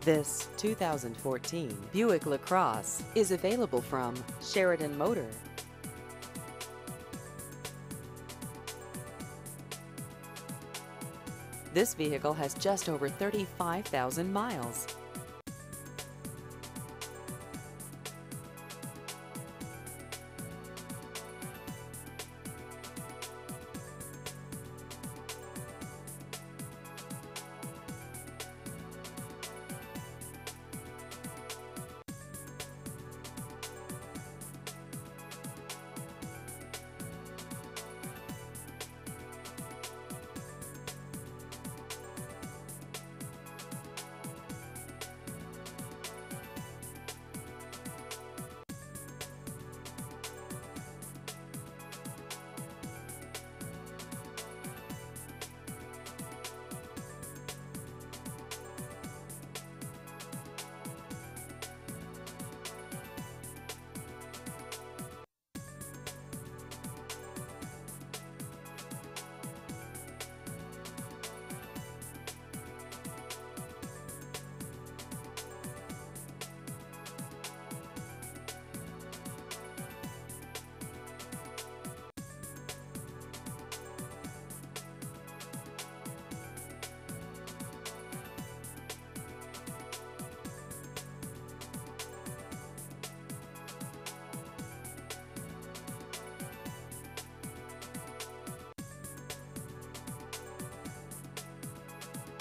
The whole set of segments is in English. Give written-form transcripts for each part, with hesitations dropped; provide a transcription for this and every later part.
This 2014 Buick LaCrosse is available from Sheridan Motor. This vehicle has just over 35,000 miles.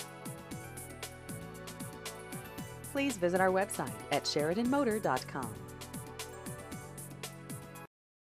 Please visit our website at SheridanMotor.com.